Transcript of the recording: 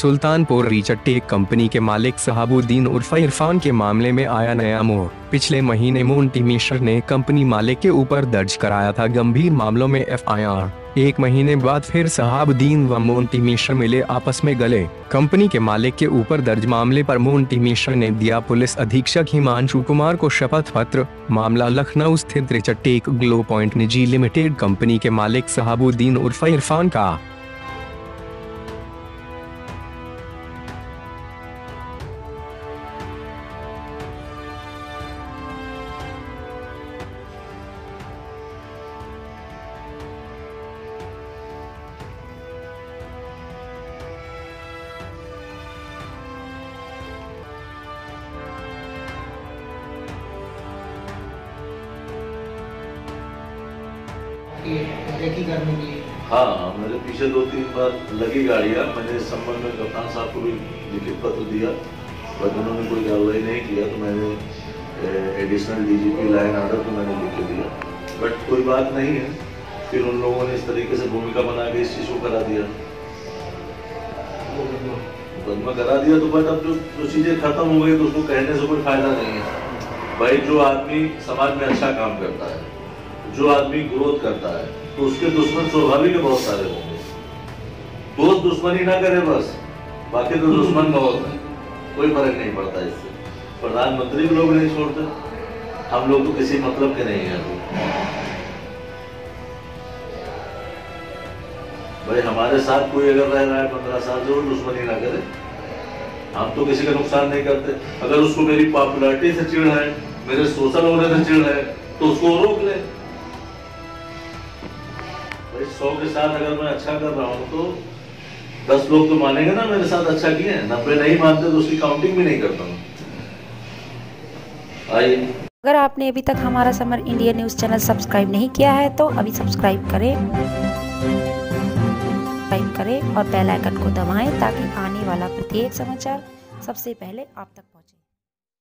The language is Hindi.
सुल्तानपुर रीचट टेक कंपनी के मालिक शहाबुद्दीन उर्फ इरफान के मामले में आया नया मोड़। पिछले महीने मोंटी मिश्र ने कंपनी मालिक के ऊपर दर्ज कराया था गंभीर मामलों में FIR। एक महीने बाद फिर शहाबुद्दीन व मोंटी मिश्र मिले, आपस में गले। कंपनी के मालिक के ऊपर दर्ज मामले पर मोंटी मिश्र ने दिया पुलिस अधीक्षक हिमांशु कुमार को शपथ पत्र। मामला लखनऊ स्थित रीचट टेक ग्लो पॉइंट निजी लिमिटेड कंपनी के मालिक शहाबुद्दीन उर्फ इरफान का। करने के लिए हाँ, मेरे पीछे 2-3 बार लगी गाड़ियाँ। मैंने इस संबंध में कप्तान साहब को भी लिखित पत्र दिया, बट उन्होंने कोई कार्रवाई नहीं किया। तो मैंने एडिशनल DGP लाइन ऑर्डर को मैंने लिख के दिया, बट कोई बात नहीं है। फिर उन लोगों ने इस तरीके से भूमिका बना के इस चीज़ को करा दिया, मुकदमा करा दिया। तो बट अब जो चीज़ें खत्म हो गई तो उसको कहने से कोई फायदा नहीं है। भाई, जो आदमी समाज में अच्छा काम करता है, जो आदमी ग्रोथ करता है, तो उसके दुश्मन स्वाभाविक बहुत सारे होंगे। दोस्त दुश्मनी ना करे बस, बाकी तो दुश्मन बहुत है, कोई फर्क नहीं पड़ता इससे। प्रधानमंत्री भी लोग नहीं छोड़ते, हम लोग तो किसी मतलब के नहीं हैं। भाई, हमारे साथ कोई अगर रह रहा है 15 साल, जरूर दुश्मनी ना करे। हम तो किसी का नुकसान नहीं करते। अगर उसको मेरी पॉपुलैरिटी से चिढ़ है, मेरे सोशल होने से चिढ़ है, तो उसको रोक ले। 100 के साथ अगर मैं अच्छा कर रहा हूँ तो 10 लोग तो मानेंगे ना मेरे साथ अच्छा किए हैं। 90 नहीं मानते तो उसकी काउंटिंग भी नहीं करता हूँ। आइए, अगर आपने अभी तक हमारा Samar India news channel subscribe नहीं किया है तो अभी सब्सक्राइब करें और बेल आइकन को दबाएं ताकि आने वाला प्रत्येक समाचार सबसे पहले आप तक